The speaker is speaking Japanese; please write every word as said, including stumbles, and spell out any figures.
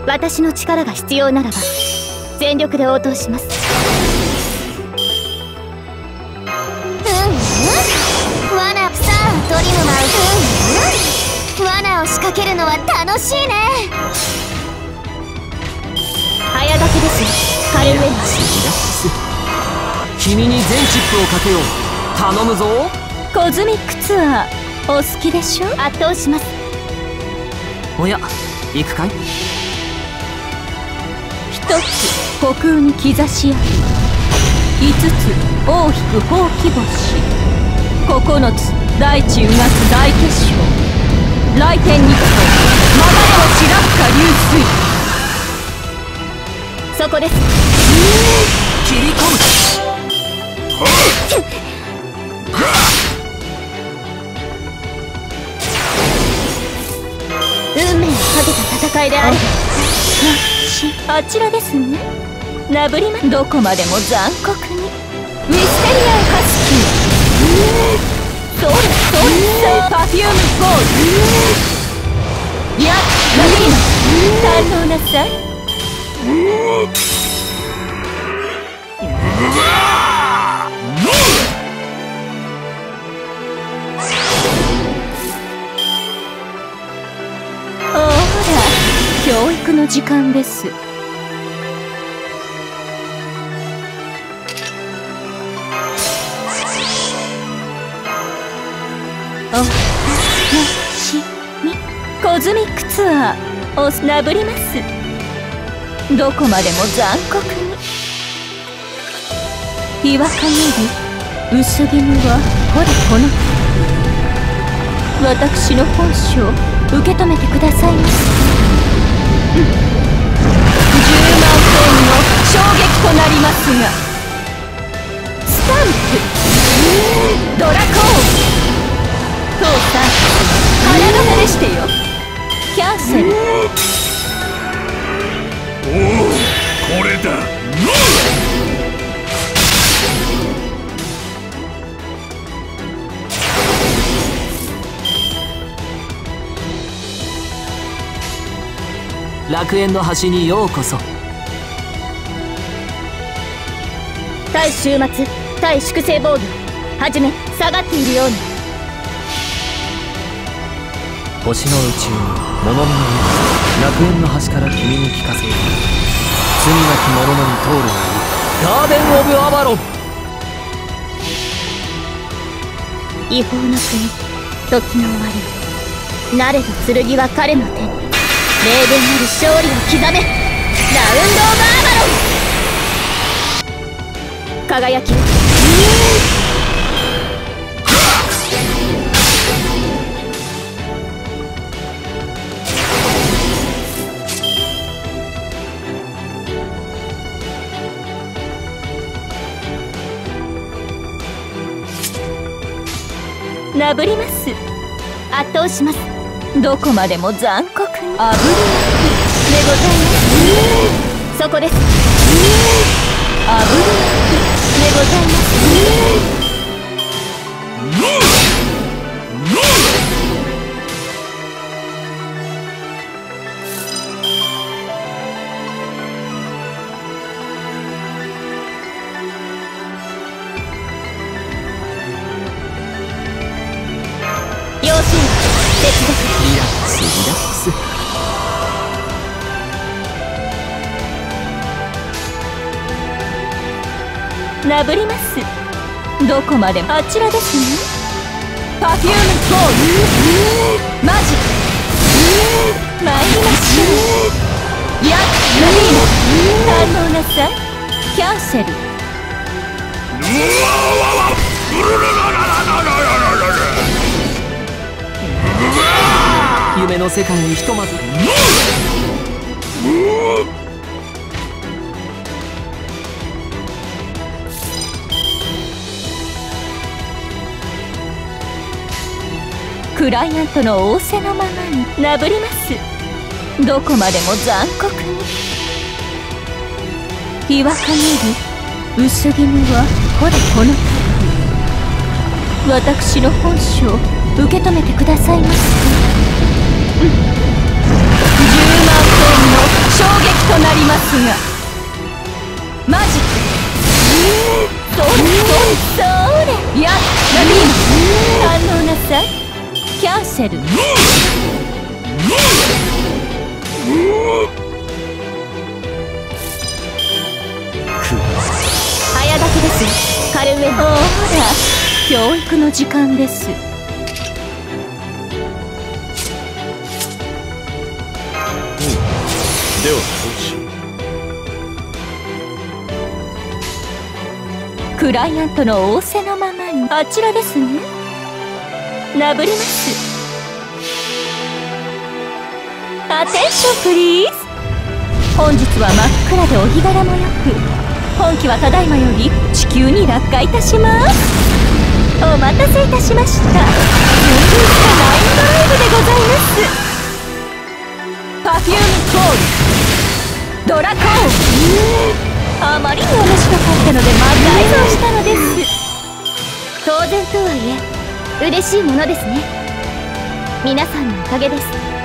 私の力が必要ならば全力で応答します。 うん、罠さあトリムマウ、うん、罠を仕掛けるのは楽しいね。 早書きですよカレルエンス。 君に全チップをかけよう。頼むぞ。 コズミックツアーお好きでしょ。圧倒します。 おや行くかい。 一つ虚空に兆しあり、五つ尾を引くほうき星、九つ大地うがつ大結晶、来天日光まがれのちらっか流水。そこです。 切り込む。 運命をかけた戦いであればあちらですね。なぶりまどこまでも残酷に。ミステリアルハスキー、そうですそうです。パフュームゴール、いやなぶりま堪能なさい。ほら教育の時間です。お楽しみ。コズミックツアーをなぶります。どこまでも残酷に。日は陰り薄絹はほれこの私の本性受け止めてくださいませ。じゅうまん点の衝撃となりますが、スタンプドラコーン父さん花形でしてよ。キャンセル。 おおこれだ。 楽園の端にようこそ。 対終末対粛清防御はじめ下がっているように。 星の宇宙に物見の命、楽園の端から君に聞かせる。罪なき者のに通るがいい。ガーデン・オブ・アバロン。 違法な国時の終わり、なれど剣は彼の手に。霊言なる勝利を刻め。ラウンド・オブ・アバロン。輝きなぶります。圧倒します。どこまでも残酷に。あぶりまくでございます。そこです。あぶりまくでございます。要請手続き。 リラックスリラックス。 なぶります。どこまでもあちらですね。パフュームゴールマジック参りましょう。やっなびーな堪能なさい。キャンセル。 夢の世界にひとまず。 クライアントの仰せのままになぶります。どこまでも残酷に。日は陰り薄絹はほれこの私の本性受け止めてくださいますか。じゅうまん点の衝がマジックそうそうそうれやっナビー反応なさいキャンセル早炊きですカルウェほら教育の時間ですではそうしようクライアントの仰せのままにあちらですねなぶりますアテンションプリーズ本日は真っ暗でお日柄もよく本機はただいまより地球に落下いたしますお待たせいたしました純粋なナインドライブでございますパフュームコールドラコーンあまりに面白かったのでまた改造したのです当然とはいえ嬉しいものですね皆さんのおかげです